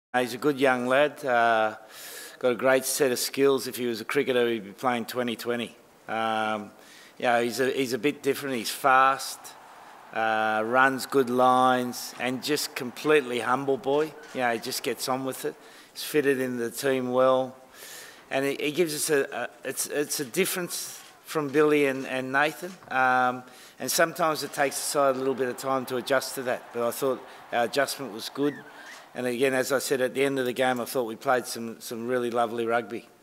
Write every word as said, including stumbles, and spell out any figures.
He's a good young lad, uh, got a great set of skills. If he was a cricketer, he'd be playing twenty twenty. Um, you know, he's a, he's a bit different. He's fast, uh, runs good lines, and just completely humble boy. You know, he just gets on with it. He's fitted in the team well, and he, he gives us a, a it's it's a difference from Billy and, and Nathan. Um, and sometimes it takes the side a little bit of time to adjust to that. But I thought our adjustment was good. And again, as I said at the end of the game, I thought we played some, some really lovely rugby.